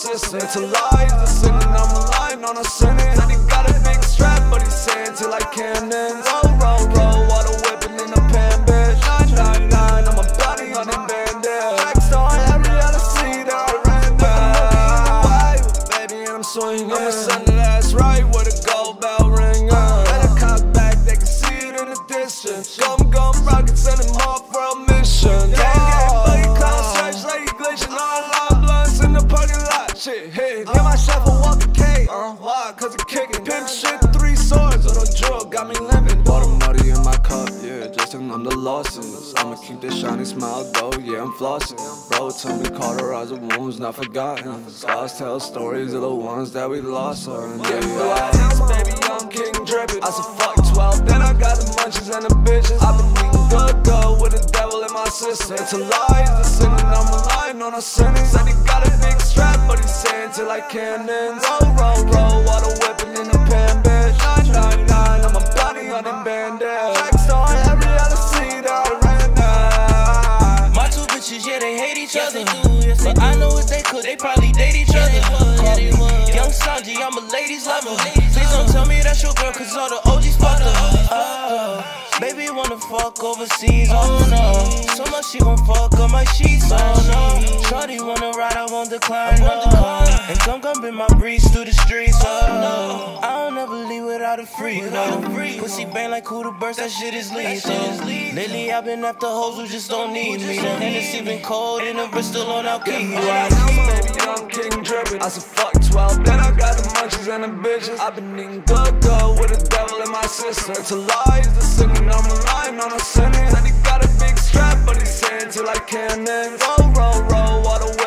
sister. It's a lie, the sinning, I'm relying on a sinning. Said he got a big strap, but he's saying till like cannons. Roll, water whipping in the pan, bitch. 999, I'm a body on them bandit. Next on every other seat that I ran down. Baby, and I'm swinging. I'ma send it ass right with a gold bell ring. Better cock back, they can see it in the distance. Gum, rocket, send him off for a mission. Gang, buddy, clown, stretch like he glitching. All line blunts in the parking lot. Shit, hit. Give my chef a walking cake. Why? Cause it kicking. Pimp shit, 3 swords on a drill, got me limping. Bought a muddy in my cup, yeah, just to numb the losses. I'ma keep this shiny smile though, yeah, I'm flossing. Bro told me cauterize the wounds not forgotten. Scars tell stories of the ones that we lost. Baby, I'm king drippin'. I said fuck 12, then I got the munchies and the bitches. I've been eating good with the devil in my system. It's a lie, the sinning, I'm relying on a sinning. Said he got a big strap, but he's saying till like cannons. Roll, water whipping in the pan, bitch. 999, I'm a body on them bandits. Next on every other seat that I ran down. My 2 bitches, yeah, they hate each other. But I know if they could, they probably date each other. Young Sanji, I'm a ladies lover. Please don't tell me that's your girl, cause all the OGs fucked her. Baby wanna fuck overseas, oh no. So much she gon' fuck on my sheets, oh no. Shorty wanna ride, I won't decline, no. And come in my breeze through the streets, oh no. I don't ever leave without a free, no. Pussy bang like who the burst, that shit is lethal. Lately I've been after hoes who just don't need me. The Hennessy been cold and the wrist still on alcohol. Baby, I'm king drippin'. I said fuck 12, then I got the munchies and the bitches. I've been eating good with the devil in my system. It's a lie, the sinning, I'm relying on a sinning. Said he got a big strap, but he's saying till like cannons. Roll, water